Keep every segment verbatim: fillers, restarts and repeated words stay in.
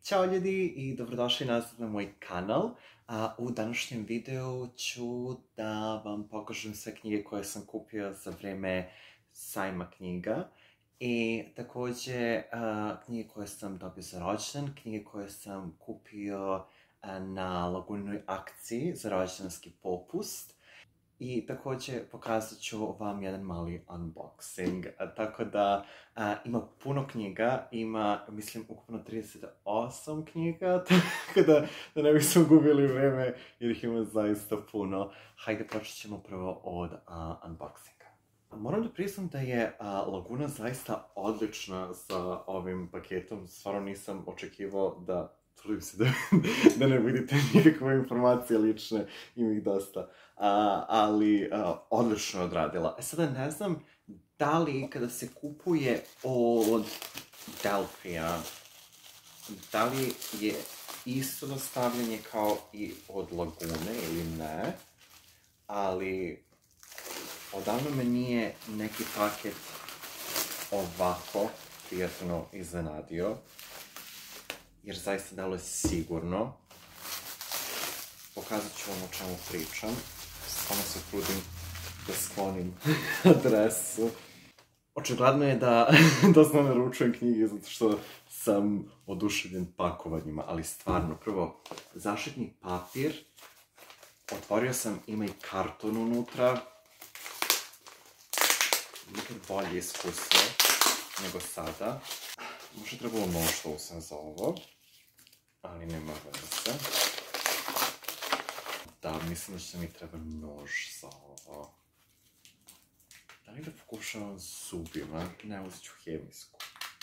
Ćao ljudi i dobrodošli nazad na moj kanal. A, u današnjem videu ću da vam pokažem sve knjige koje sam kupio za vreme sajma knjiga. I također a, knjige koje sam dobio za rođendan, knjige koje sam kupio a, na Lagunoj akciji za rođendanski popust. I također pokazat ću vam jedan mali unboxing, a, tako da a, ima puno knjiga, ima mislim ukupno trideset osam knjiga, tako da, da ne bismo gubili vreme jer ih ima zaista puno. Hajde počet ćemo prvo od a, unboxinga. Moram da priznam da je a, Laguna zaista odlična sa ovim paketom, stvarno nisam očekivao da trudim se da, da ne vidite nikakve informacije lične, ima ih dosta, uh, ali uh, odlično je odradila. E sada ne znam da li kada se kupuje od Delphija, da li je isto dostavljanje kao i od Lagune ili ne, ali odavno me nije neki paket ovako prijatno iznenadio. Jer zaista delo je sigurno. Pokazat ću vam o čemu pričam. Samo se trudim da sklonim adresu. Očigledno je da dosta naručujem knjige zato što sam oduševljen pakovanjima, ali stvarno, prvo, zaštitni papir. Otvorio sam, ima i karton unutra. Nikad bolje iskustvo nego sada. Možda je trebalo nož da usam za ovo, ali nema veze. Da, mislim da će mi treba nož za ovo. Da li da pokušavam zubima? Ne, uzet ću hemijsku.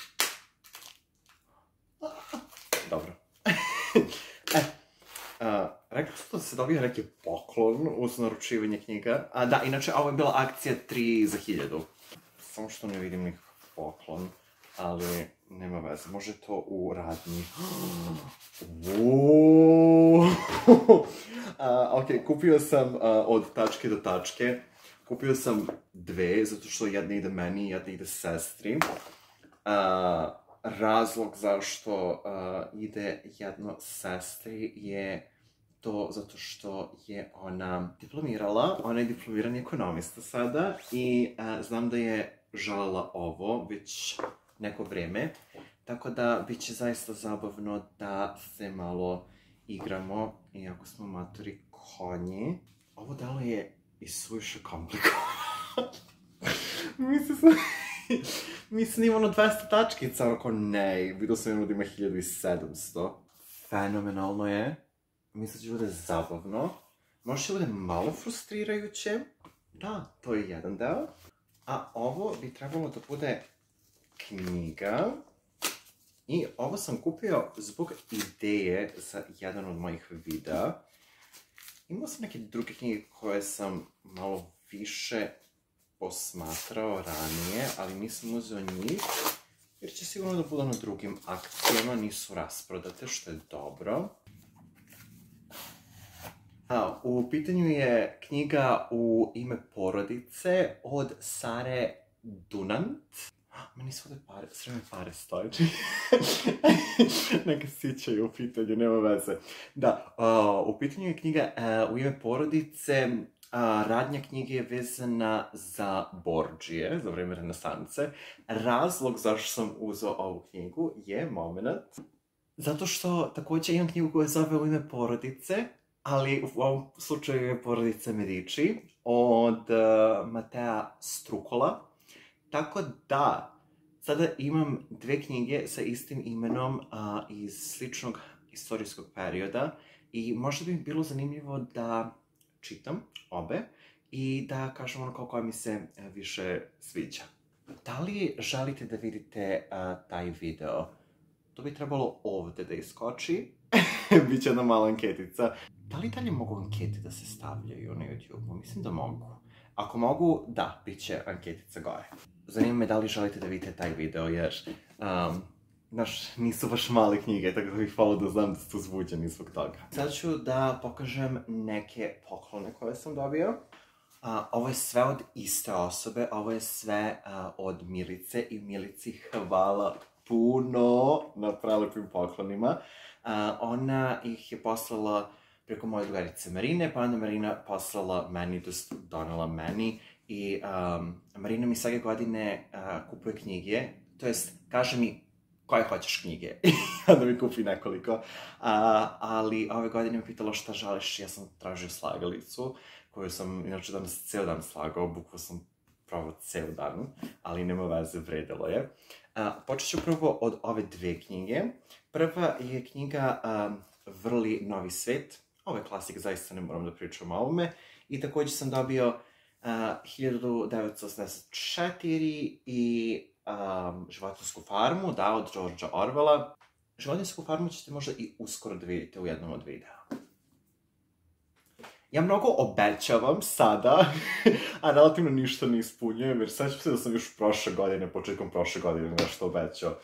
Dobro. e, a, rekao sam da se dobio neki poklon uz naručivanje knjiga. A, da, inače, ovo je bila akcija tri za hiljadu. Samo što ne vidim nikakav poklon. Ali nema veze, može to u radnji. uh, ok, kupio sam uh, od tačke do tačke. Kupio sam dve, zato što jedna ide meni, jedna ide sestri. Uh, razlog zašto uh, ide jedno sestri je to zato što je ona diplomirala. Ona je diplomirani ekonomista sada i uh, znam da je željela ovo već neko vreme, tako da bit će zaista zabavno da se malo igramo, iako smo matori konji. Ovo delo je i suviše komplikovano. Mislim sam... Mislim ima ono dvesta tačkica, ako ne, vidio sam jedno da ima hiljadu sedamsto. Fenomenalno je. Mislim da će bude zabavno. Možda će bude malo frustrirajuće. Da, to je jedan deo. A ovo bi trebalo da bude knjiga. I ovo sam kupio zbog ideje za jedan od mojih videa. Imao sam neke druge knjige koje sam malo više posmatrao ranije, ali nisam uzeo njih, jer će sigurno da budu na drugim akcijama, nisu rasprodate, što je dobro. A, u pitanju je knjiga U ime porodice od Sare Dunant. Meni su ovdje pare, sreme pare stoje. Neka sićaju u pitanju, nema veze. Da, uh, u pitanju je knjiga uh, U ime porodice. Uh, radnja knjige je vezana za Borđije, za vreme renesance. Razlog zašto sam uzeo ovu knjigu je moment. Zato što također imam knjigu koja se zove U ime porodice, ali u ovom slučaju je Porodica Medici od uh, Matea Strukola. Tako da, sada imam dve knjige sa istim imenom uh, iz sličnog istorijskog perioda i možda bi mi bilo zanimljivo da čitam obe i da kažem ono koja mi se uh, više sviđa. Da li želite da vidite uh, taj video? To bi trebalo ovdje da iskoči. Biće jedna mala anketica. Da li dalje mogu ankete da se stavljaju na YouTube? Mislim da mogu. Ako mogu, da, bit će anketica gore. Zanima me da li želite da vidite taj video, jer um, znaš, nisu baš male knjige, tako da bih volio da znam da ste uzbuđeni zbog toga. Sad ću da pokažem neke poklone koje sam dobio. Uh, ovo je sve od iste osobe, ovo je sve uh, od Milice i Milici hvala puno na prelepim poklonima. Uh, ona ih je poslala preko moje drugarice Marine, pa onda Marina poslala meni, to jest donela meni. I um, Marina mi svake godine uh, kupuje knjige, to jest kaže mi koje hoćeš knjige, i onda mi kupi nekoliko. Uh, ali ove godine me pitala šta želiš, ja sam tražio slagalicu, koju sam inače danas ceo dan slagao, bukvalno sam probao ceo dan, ali nema veze, vredilo je. Uh, počet ću prvo od ove dve knjige. Prva je knjiga um, Vrli novi svet. Ovo je klasik, zaista ne moram da pričam o ovome. I također sam dobio uh, hiljadu devetsto osamdeset četiri i um, Životinjsku farmu, da, od Georgea Orwella. Životinjsku farmu ćete možda i uskoro da vidite u jednom od videa. Ja mnogo obećavam sada, a relativno ništa ne ispunjujem, jer sećam se da sam još prošle godine, početkom prošle godine nešto obećao.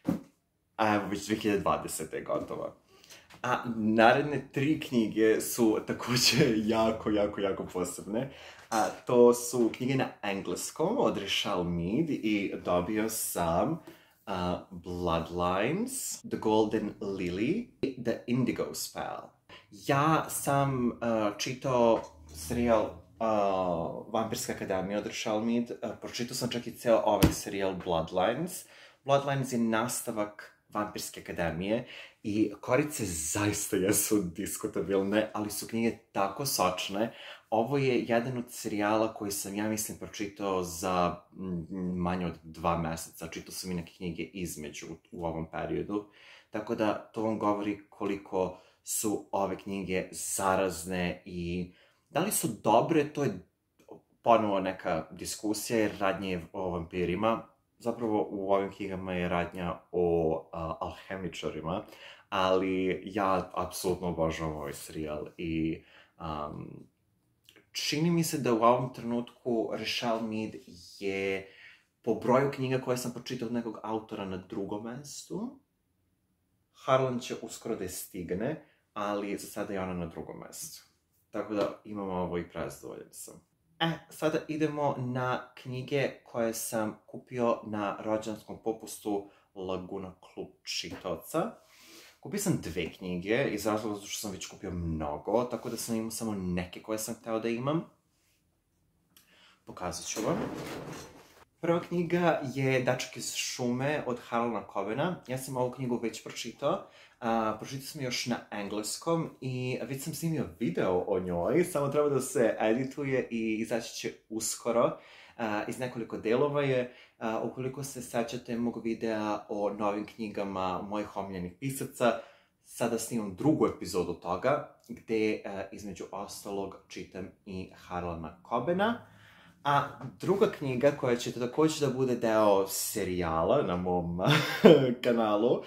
A evo, već dve hiljade dvadesete je gotova. A naredne tri knjige su također jako, jako, jako posebne. A to su knjige na engleskom od Richelle Mead i dobio sam uh, Bloodlines, The Golden Lily i The Indigo Spell. Ja sam uh, čitao serijal uh, Vampirska akademija od Richelle Mead, uh, pročitao sam čak i ceo ovaj serijal Bloodlines. Bloodlines je nastavak Vampirske akademije i korice zaista jesu diskutabilne, ali su knjige tako sočne. Ovo je jedan od serijala koji sam, ja mislim, pročitao za manje od dva meseca. Čitao sam i neke knjige između u ovom periodu. Tako da to vam govori koliko su ove knjige zarazne i da li su dobre, to je ponovo neka diskusija, jer radnje je o vampirima. Zapravo u ovim knjigama je radnja o uh, alhemičarima, ali ja apsolutno obožavam ovaj serijal i um, čini mi se da u ovom trenutku Richelle Mead je po broju knjiga koje sam pročitao od nekog autora na drugom mestu. Harlan će uskoro da je stigne, ali za sada je ona na drugom mestu. Tako da imamo ovo i prezadovoljan sam. E, sada idemo na knjige koje sam kupio na rođendanskom popustu Laguna Klub čitaoca. Kupio sam dve knjige, iz razloga zato što sam već kupio mnogo, tako da sam imao samo neke koje sam hteo da imam. Pokazat ću vam. Prva knjiga je Dečak iz šume od Harlana Cobena. Ja sam ovu knjigu već pročitao. Uh, pročitao sam još na engleskom i već sam snimio video o njoj, samo treba da se edituje i izaći će uskoro. Uh, iz nekoliko delova je. Uh, ukoliko se sećate mog videa o novim knjigama mojih omiljenih pisaca, sada snimam drugu epizodu toga, gde uh, između ostalog čitam i Harlana Cobena. A druga knjiga koja će također da bude deo serijala na mom kanalu uh,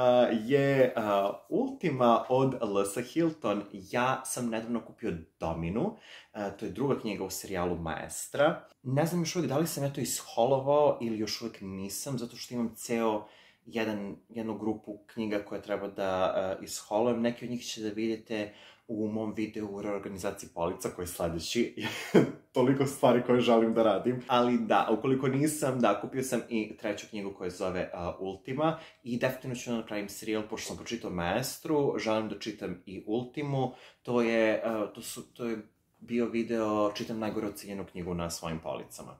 je uh, Ultima od Lisa Hilton. Ja sam nedavno kupio Dominu, uh, to je druga knjiga u serijalu Maestra. Ne znam još uvijek da li sam ja to isholovao ili još uvijek nisam, zato što imam ceo jedan, jednu grupu knjiga koje treba da uh, isholujem. Neki od njih će da vidite u mom videu u reorganizaciji polica koji je sledeći. Toliko stvari koje želim da radim. Ali da, ukoliko nisam, da, kupio sam i treću knjigu koja se zove uh, Ultima i definitivno ću da napravim serijal, pošto sam pročitao Maestru, želim da čitam i Ultimu. To je, uh, to su, to je bio video, čitam najgore ocenjenu knjigu na svojim policama.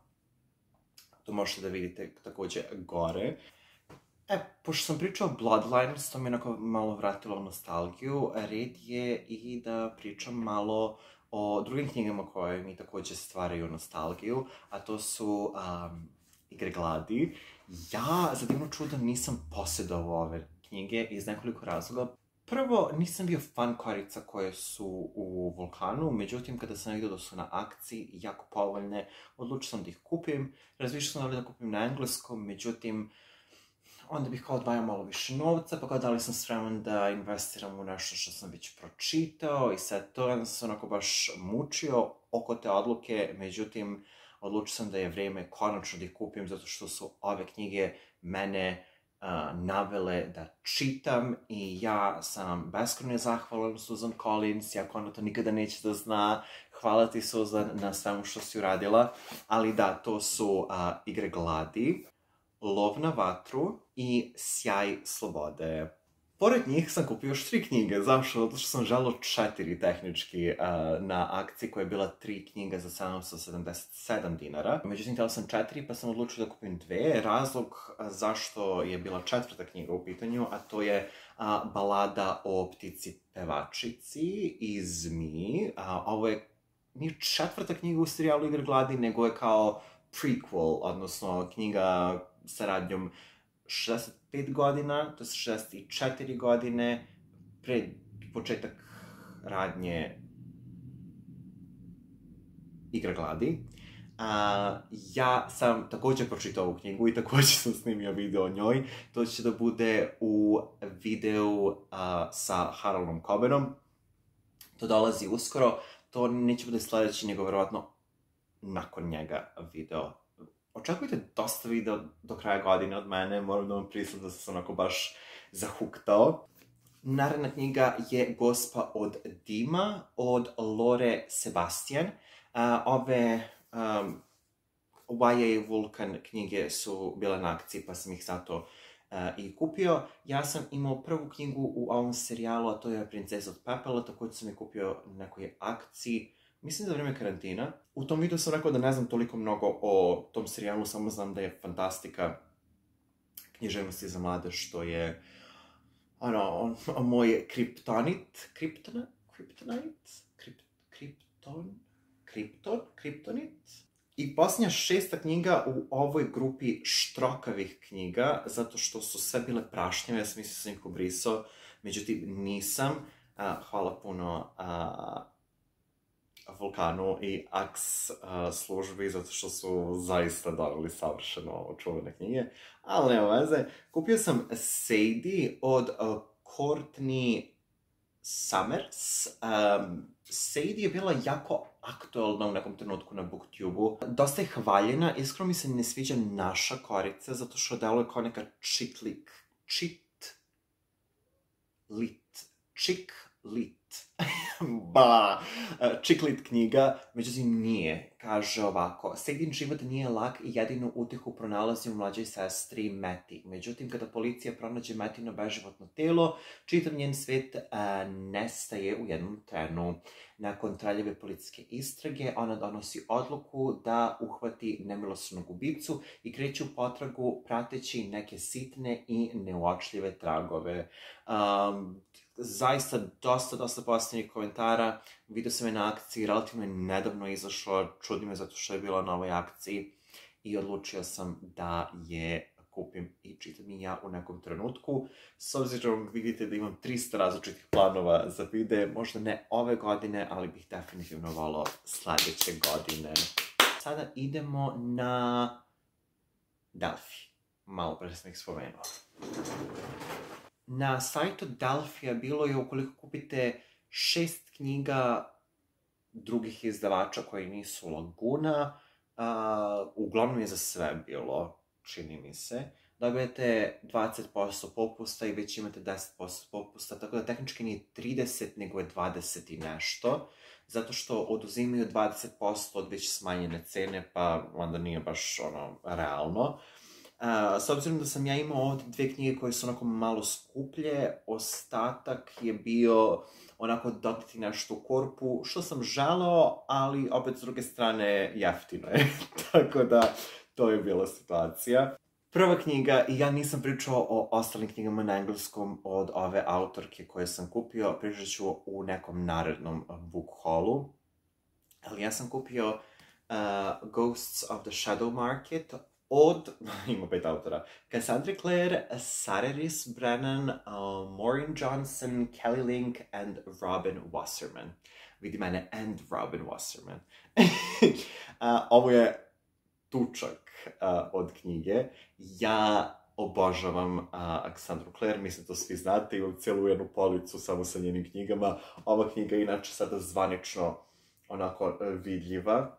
To možete da vidite također gore. E, pošto sam pričao o Bloodlines, to mi je onako malo vratilo nostalgiju, red je i da pričam malo o drugim knjigama koje mi također stvaraju nostalgiju, a to su um, Igre gladi. Ja, za divno čudo, nisam posjedovao ove knjige iz nekoliko razloga. Prvo, nisam bio fan korica koje su u Vulkanu, međutim, kada sam vidio da su na akciji jako povoljne, odlučio sam da ih kupim. Razmišljao sam da li da kupim na engleskom, međutim, onda bih kao odvajao malo više novca, pa kao da li sam spreman da investiram u nešto što sam već pročitao i sve to, onda sam se onako baš mučio oko te odluke, međutim, odlučio sam da je vreme konačno da ih kupim, zato što su ove knjige mene uh, navele da čitam i ja sam beskrajno zahvalan Susan Collins, iako ona to nikada neće da zna. Hvala ti, Susan, na svemu što si uradila, ali da, to su uh, Igre gladi. Lov na vatru i Sjaj slobode. Pored njih sam kupio još tri knjige. Zašto? Zato što sam želeo četiri tehnički uh, na akciji koja je bila tri knjige za sedamsto sedamdeset sedam dinara. Međutim, htjela sam četiri pa sam odlučio da kupim dve. Razlog uh, zašto je bila četvrta knjiga u pitanju, a to je uh, Balada o ptici pevačici iz Mi. Uh, ovo je nije četvrta knjiga u serijalu Igre gladi, nego je kao prequel, odnosno knjiga sa radnjom šezdeset pet godina, to je šezdeset četiri godine, pred početak radnje Igra gladi. A, ja sam također pročitao ovu knjigu i također sam snimio video o njoj. To će da bude u videu a, sa Haroldom Cobenom. To dolazi uskoro. To neće bude sljedeći, nego vjerovatno nakon njega video. Očekujte dosta video do kraja godine od mene, moram da vam priznam da sam onako baš zahuktao. Naredna knjiga je Gospa od dima od Lore Sebastian. Uh, ove um, Y A Vulcan knjige su bile na akciji pa sam ih zato uh, i kupio. Ja sam imao prvu knjigu u ovom serijalu, a to je Princesa od pepela, također sam je kupio na nekoj akciji. Mislim da je vrijeme karantina. U tom videu sam rekao da ne znam toliko mnogo o tom serijalu, samo znam da je fantastika književnosti za mlade, što je ono, moj kriptonit, kriptona, kriptonit, Krip, kripton, kripton, kriptonit. I posljednja šesta knjiga u ovoj grupi štrokavih knjiga, zato što su sve bile prašnjave, ja sam mislio sam ih obrisao, međutim nisam. Uh, hvala puno uh, Vulkanu i Aks uh, službi, zato što su zaista doneli savršeno očuvane knjige. Ali nema veze. Kupio sam Sadie od uh, Courtney Summers. Um, Sadie je bila jako aktualna u nekom trenutku na BookTube-u. Dosta je hvaljena, iskreno mi se ne sviđa naša korica, zato što deluje kao neka čitlik, čit, lit, čik, lit. Ba, čiklit knjiga, međutim nije. Kaže ovako, Sadin život nije lak i jedinu utehu pronalazi u mlađoj sestri Meti. Međutim, kada policija pronađe Metino beživotno telo, čitav njen svet a, nestaje u jednom trenu. Nakon traljave policijske istrage, ona donosi odluku da uhvati nemilosrdnog ubicu i kreće u potragu prateći neke sitne i neuočljive tragove. Um, zaista dosta, dosta posljednjih komentara. Video sam je na akciji, relativno je nedavno izašlo, čudi me zato što je bila na ovoj akciji i odlučio sam da je kupim i čitam i ja u nekom trenutku. S obzirom vidite da imam trista različitih planova za videe, možda ne ove godine, ali bih definitivno volao sljedeće godine. Sada idemo na Delphi. Malo pre sam ih spomenuo. Na sajtu Delphija bilo je, ukoliko kupite šest knjiga drugih izdavača koji nisu Laguna, uh, uglavnom je za sve bilo, čini mi se, dobijete dvadeset posto popusta i već imate deset posto popusta, tako da tehnički nije trideset, nego je dvadeset i nešto, zato što oduzimaju dvadeset posto od već smanjene cene, pa onda nije baš ono realno. Uh, s obzirom da sam ja imao ovdje dve knjige koje su onako malo skuplje, ostatak je bio onako dodati nešto u korpu, što sam želeo, ali opet s druge strane jeftino je. Tako da, to je bila situacija. Prva knjiga, i ja nisam pričao o ostalim knjigama na engleskom od ove autorke koje sam kupio, pričat ću u nekom narednom book haulu. Ali ja sam kupio uh, Ghosts of the Shadow Market od, ima pet autora, Cassandra Clare, Sarah Rees Brennan, uh, Maureen Johnson, Kelly Link and Robin Wasserman. Vidi mene, and Robin Wasserman. uh, ovo je tučak uh, od knjige. Ja obožavam uh, Cassandru Clare, mislim to svi znate, imam cijelu jednu policu samo sa njenim knjigama. Ova knjiga je inače sada zvanično onako uh, vidljiva.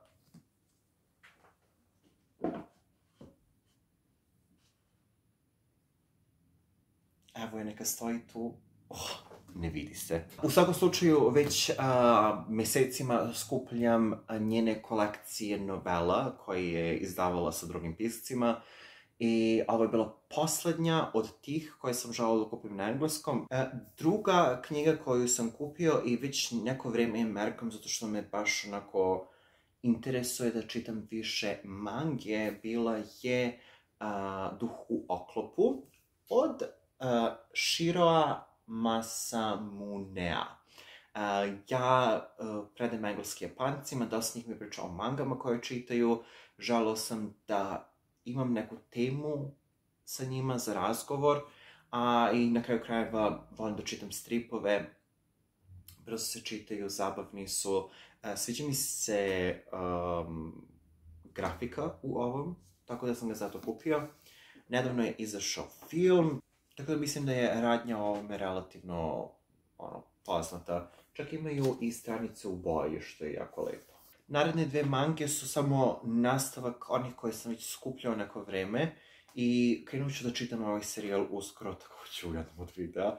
Evo je, neka stoji tu. Oh, ne vidi se. U svakom slučaju, već uh, mjesecima skupljam njene kolekcije novela koje je izdavala sa drugim piscima I ovo je bila posljednja od tih koje sam želao da kupim na engleskom. E, druga knjiga koju sam kupio i već neko vrijeme je merkam zato što me baš onako interesuje da čitam više mange, bila je uh, Duh u oklopu od uh, Shiroa Masamunea. Uh, ja uh, predajem engleski Japancima, dosta njih mi priča o mangama koje čitaju. Želeo sam da imam neku temu sa njima za razgovor, a i na kraju krajeva volim da čitam stripove. Brzo se čitaju, zabavni su. Uh, sviđa mi se um, grafika u ovom, tako da sam ga zato kupio. Nedavno je izašao film, tako da mislim da je radnja o ovome relativno ono, poznata. Čak imaju i stranice u boji, što je jako lepo. Naredne dve mange su samo nastavak onih koje sam već skupljao neko vreme i krenut ću da čitam ovaj serijal uskoro, tako ću u jednom od videa.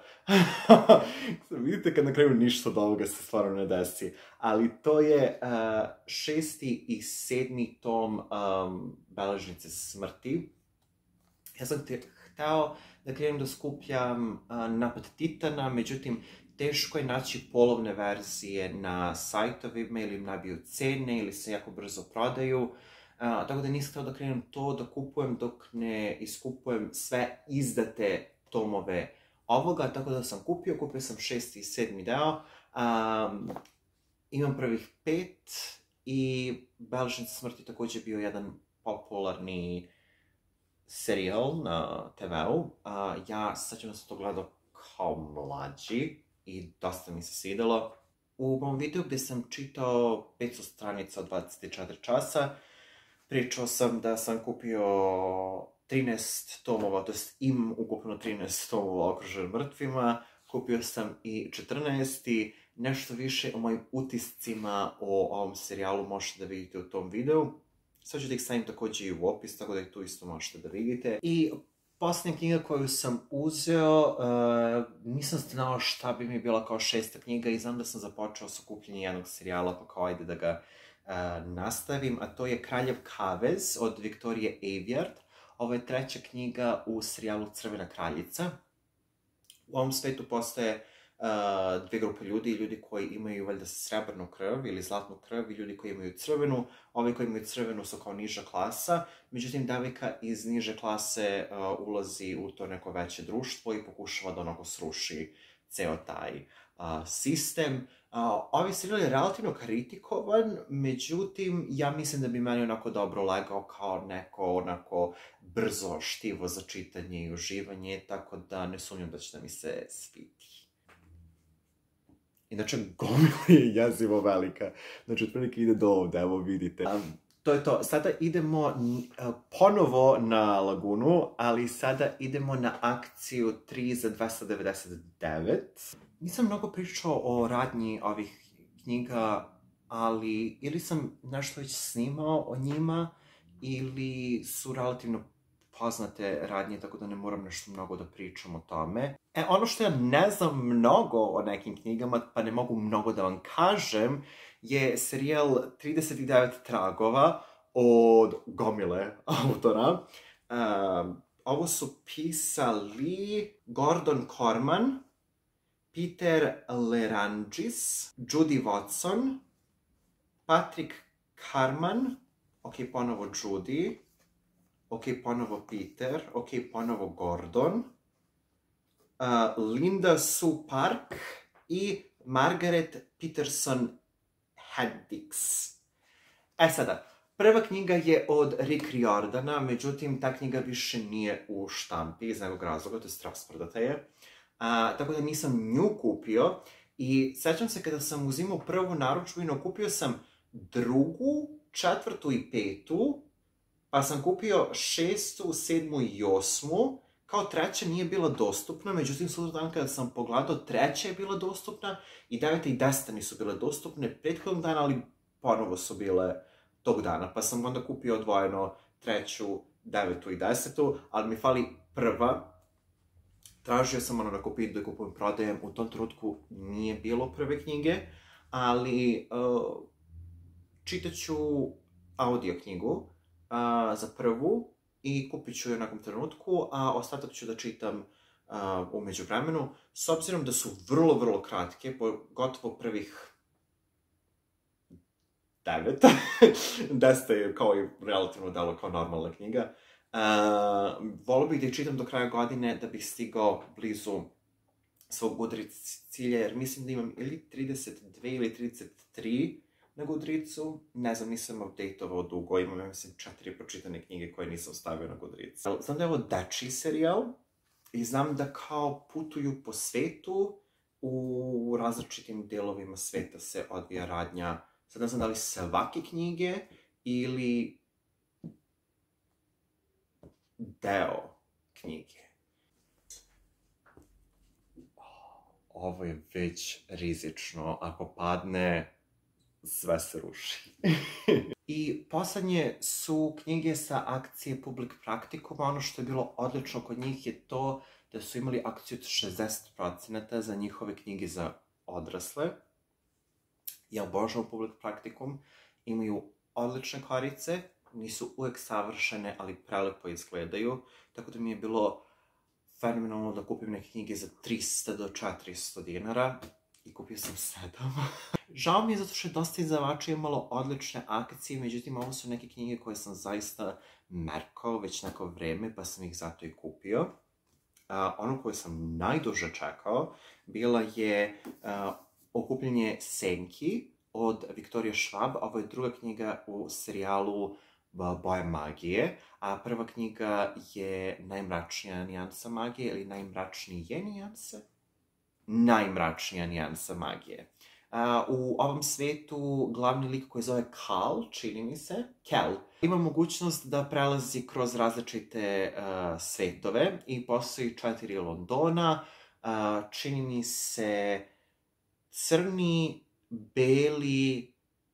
Vidite kad na kraju ništa od ovoga se stvarno ne desi. Ali to je uh, šesti i sedmi tom um, Beležnice smrti. Ja sam te hteo da krenem da skupljam uh, Napad Titana, međutim, teško je naći polovne verzije na sajtovima ili im nabiju cene ili se jako brzo prodaju. Uh, tako da nisam htio da krenem to da kupujem dok ne iskupujem sve izdate tomove ovoga, tako da sam kupio, kupio sam šesti i sedmi deo. Um, imam prvih pet i Beležnica smrti također bio jedan popularni serijal na te veu. Uh, ja sećam da sam to gledao kao mlađi i dosta mi se svidelo. U ovom videu gdje sam čitao petsto stranica od dvadeset četiri časa, pričao sam da sam kupio trinaest tomova, to jest im ukupno trinaest tomova Okružen mrtvima, kupio sam i četrnaesti, nešto više o mojim utiscima o ovom serijalu možete da vidite u tom videu. Sad ću da ih stavim također i u opis, tako da ih tu isto možete da vidite. I posljednja knjiga koju sam uzeo, uh, nisam znao šta bi mi bila kao šesta knjiga i znam da sam započeo sa kupljenjem jednog serijala, pa kao ajde da ga uh, nastavim, a to je Kraljev kavez od Viktorije Aveyard. Ovo je treća knjiga u serijalu Crvena kraljica. U ovom svetu postoje uh, dve grupe ljudi, ljudi koji imaju valjda srebrnu krv ili zlatnu krv i ljudi koji imaju crvenu. Ovi koji imaju crvenu su kao niža klasa, međutim devojka iz niže klase uh, ulazi u to neko veće društvo i pokušava da onako sruši ceo taj uh, sistem. Uh, ovaj serijal je relativno kritikovan, međutim ja mislim da bi meni onako dobro legao kao neko onako brzo štivo za čitanje i uživanje, tako da ne sumnjam da će da mi se svidi. Inače, gomila je jezivo velika. Znači, otprilike ide do ovde, evo vidite. Um, to je to. Sada idemo uh, ponovo na Lagunu, ali sada idemo na akciju tri za dvesta devedeset devet. Nisam mnogo pričao o radnji ovih knjiga, ali ili sam nešto već snimao o njima, ili su relativno poznate radnje, tako da ne moram nešto mnogo da pričam o tome. E, ono što ja ne znam mnogo o nekim knjigama, pa ne mogu mnogo da vam kažem, je serijal trideset devet tragova od gomile autora. Um, ovo su pisali Gordon Corman, Peter Lerangis, Judy Watson, Patrick Carman, ok, ponovo Judy, ok, ponovo Peter, ok, ponovo Gordon, uh, Linda Sue Park i Margaret Peterson Haddix. E sada, prva knjiga je od Rick Riordana, međutim ta knjiga više nije u štampi iz nekog razloga, to je rasprodata je. A, tako da nisam nju kupio i sećam se kada sam uzimao prvu naručbinu, kupio sam drugu, četvrtu i petu, pa sam kupio šestu, sedmu i osmu, kao treća nije bila dostupna, međutim sutra dan kada sam pogledao, treća je bila dostupna i deveta i deseta nisu bile dostupne prethodnog dana, ali ponovo su bile tog dana, pa sam onda kupio odvojeno treću, devetu i desetu, ali mi fali prva. Tražio sam ono na kupiti da kupujem prodajem, u tom trenutku nije bilo prve knjige, ali uh, čitat ću audio knjigu uh, za prvu i kupit ću je u nekom trenutku, a ostatak ću da čitam uh, u međuvremenu, s obzirom da su vrlo, vrlo kratke, gotovo prvih devet. Deset je kao i relativno delo kao normalna knjiga. Uh, volio bih da ih čitam do kraja godine da bih stigao blizu svog udrica cilja, jer mislim da imam ili trideset dve ili trideset tri na Goodreadsu. Ne znam, nisam updateovao dugo, imam, mislim, četiri pročitane knjige koje nisam stavio na Goodreads. Znam da je ovo dečiji serijal i znam da kao putuju po svetu, u različitim delovima sveta se odvija radnja. Sad ne znam da li svake knjige ili deo knjige. Ovo je već rizično. Ako padne, sve se ruši. I poslednje su knjige sa akcije Public Practicuma. Ono što je bilo odlično kod njih je to da su imali akciju od šezdeset procenata za njihove knjige za odrasle. Ja obožavam Public Practicum. Imaju odlične korice. Nisu uvek savršene, ali prelepo izgledaju. Tako da mi je bilo fenomenalno da kupim neke knjige za trista do četiristo dinara. I kupio sam sedam. Žao mi je zato što je dosta izdavača imalo odlične akcije, međutim ovo su neke knjige koje sam zaista merkao već neko vreme, pa sam ih zato i kupio. Uh, ono koje sam najduže čekao bila je uh, Okupljanje senki od Viktorije Schwab. Ovo je druga knjiga u serijalu Boja magije, a prva knjiga je Najmračnija nijansa magije ili Najmračnije nijanse? Najmračnija nijansa magije. Uh, u ovom svetu glavni lik koji zove Cal, čini mi se, Cal, ima mogućnost da prelazi kroz različite uh, svetove i postoji četiri Londona, uh, čini mi se crni, beli,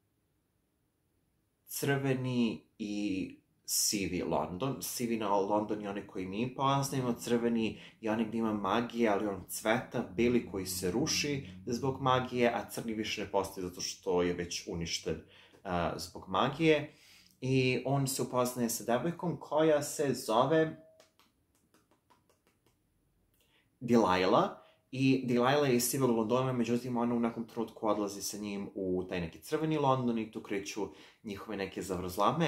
crveni i sivi London. Sivi na London je onaj koji mi poznajemo, crveni je onaj gdje ima magije, ali on cveta, beli koji se ruši zbog magije, a crni više ne postoji zato što je već uništen uh, zbog magije. I on se upoznaje sa devojkom koja se zove Delilah. I Delilah je iz sivog Londona, međutim ona u nekom trenutku odlazi sa njim u taj neki crveni London i tu kreću njihove neke zavrzlame.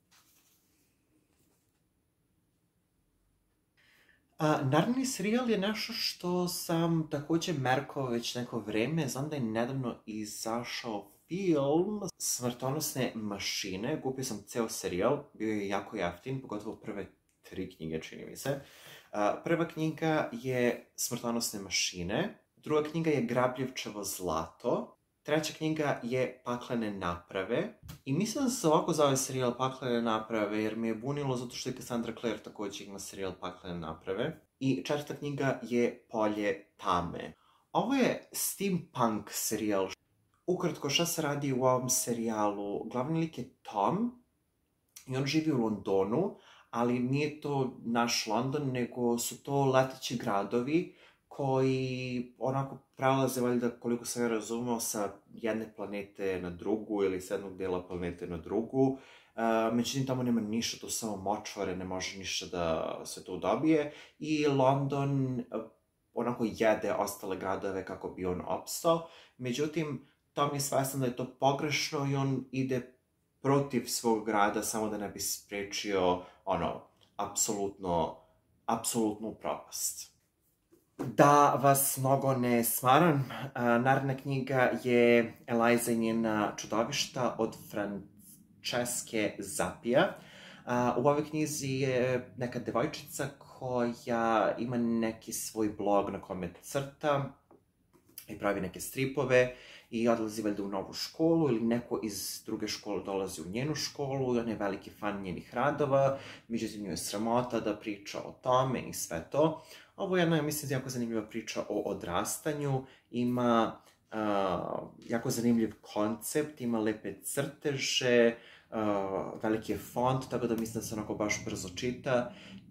A, naravni serijal je nešto što sam također merkao već neko vreme. Znam da je nedavno izašao film Smrtonosne mašine. Kupio sam ceo serijal, bio je jako jeftin, pogotovo prve tri knjige, čini mi se. A, prva knjiga je Smrtonosne mašine, druga knjiga je Grabljevčevo zlato, treća knjiga je Paklene naprave. I mislim da se ovako zove serijal Paklene naprave, jer me je bunilo zato što je Cassandra Clare također ima serijal Paklene naprave. I četvrta knjiga je Polje tame. Ovo je steampunk serijal. Ukratko, šta se radi u ovom serijalu? Glavni lik je Tom i on živi u Londonu, ali nije to naš London, nego su to leteći gradovi koji onako prelaze, valjda, koliko sam ja razumeo, sa jedne planete na drugu ili s jednog dela planete na drugu. Uh, međutim, tamo nema ništa, to samo močvare, ne može ništa da se to dobije. I London uh, onako jede ostale gradove kako bi on opstao. Međutim, Tom je svestan da je to pogrešno i on ide protiv svog grada samo da ne bi sprečio, ono, apsolutno, apsolutnu propast. Da vas mnogo ne smaram, naredna knjiga je Eliza i njena čudovišta od Franceske Zapija. U ovoj knjizi je neka devojčica koja ima neki svoj blog na kome crta i pravi neke stripove i odlazi valjda u novu školu ili neko iz druge škole dolazi u njenu školu i on je veliki fan njenih radova, međutim nju je sramota da priča o tome i sve to. Ovo je jedna, ja mislim, jako zanimljiva priča o odrastanju, ima uh, jako zanimljiv koncept, ima lepe crteže, uh, veliki je font, tako da mislim da se onako baš brzo čita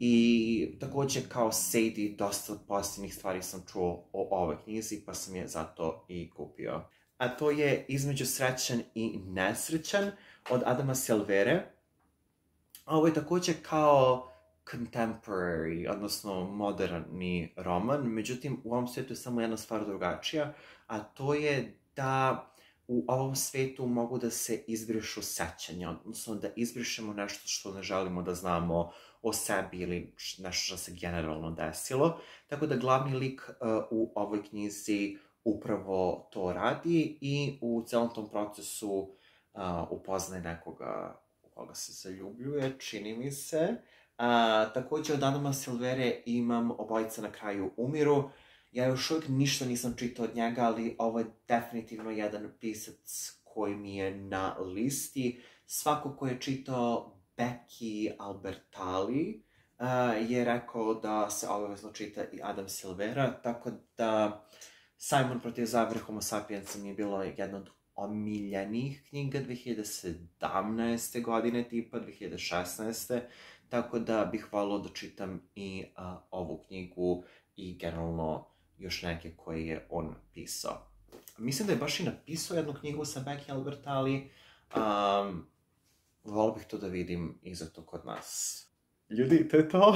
i također kao Sadie dosta pozitivnih stvari sam čuo o ovoj knjizi, pa sam je zato i kupio. A to je Između srećan i nesrećan od Adama Silvere. Ovo je također kao contemporary, odnosno moderni roman, međutim u ovom svijetu je samo jedna stvar drugačija, a to je da u ovom svijetu mogu da se izbrišu sećanja, odnosno da izbrišemo nešto što ne želimo da znamo o sebi ili nešto što se generalno desilo. Tako da glavni lik uh, u ovoj knjizi upravo to radi i u celom tom procesu uh, upoznaje nekoga u koga se zaljubljuje, čini mi se. A, također od Adama Silvere imam Obojica na kraju umiru. Ja još uvijek ništa nisam čitao od njega, ali ovo je definitivno jedan pisac koji mi je na listi. Svako ko je čitao Becky Albertalli uh, je rekao da se obavezno čita i Adam Silvera, tako da Simon protiv zavere Homo sapiensa mi je bilo jedna od omiljenih knjiga dve hiljade sedamnaeste. godine, tipa dve hiljade šesnaeste. Tako da bih volio da čitam i uh, ovu knjigu i generalno još neke koje je on pisao. Mislim da je baš i napisao jednu knjigu sa Becky Albertalli. Um, volio bih to da vidim izato kod nas. Ljudi, to je to.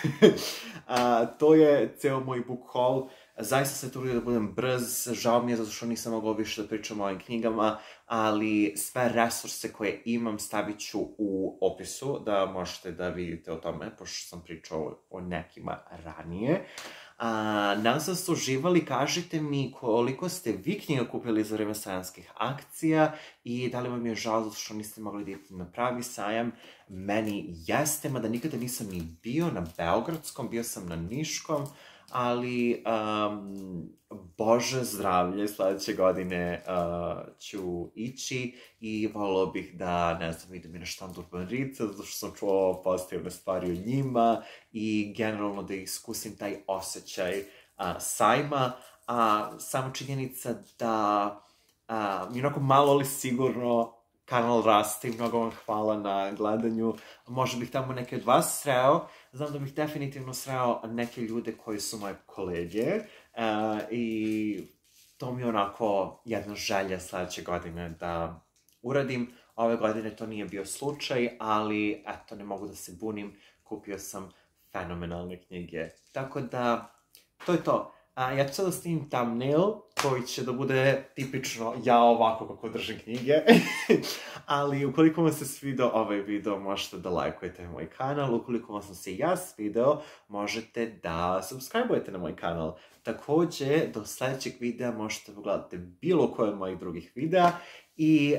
A, to je ceo moj book haul. Zaista se trudio da budem brz, žao mi je zato što nisam mogao više da pričam o ovim knjigama, ali sve resurse koje imam stavit ću u opisu, da možete da vidite o tome, pošto sam pričao o nekima ranije. A, nadam se da ste uživali, kažite mi koliko ste vi knjiga kupili za vreme sajamskih akcija i da li vam je žao zato što niste mogli da idete na pravi sajam. Meni jeste, mada nikada nisam ni bio na Beogradskom, bio sam na Niškom, ali um, Bože zdravlje, sledeće godine uh, ću ići i volio bih da, ne znam, idem i na štand Urban Readsa, zato što sam čuo pozitivne stvari o njima i generalno da iskusim taj osjećaj uh, sajma, a samo činjenica da uh, mi onako malo ali sigurno kanal raste i mnogo vam hvala na gledanju. Možda bih tamo neke od vas sreo. Znam da bih definitivno sreo neke ljude koji su moje kolege. Uh, I to mi je onako jedna želja sledeće godine da uradim. Ove godine to nije bio slučaj, ali eto, ne mogu da se bunim. Kupio sam fenomenalne knjige. Tako da, to je to. A, ja ću sada snimim thumbnail koji će da bude tipično ja ovako kako držim knjige. Ali ukoliko vam se svidao ovaj video, možete da lajkujete moj kanal. Ukoliko vam sam se ja svidao, možete da subscribe-ujete na moj kanal. Takođe, do sledećeg videa možete pogledati bilo koje od mojih drugih videa. I,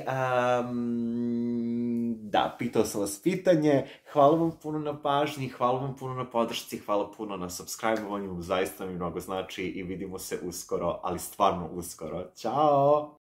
um, da, pitao sam vas pitanje. Hvala vam puno na pažnji, hvala vam puno na podršci, hvala puno na subscribe-ovanju. Zaista mi mnogo znači i vidimo se uskoro, ali stvarno uskoro. Ćao!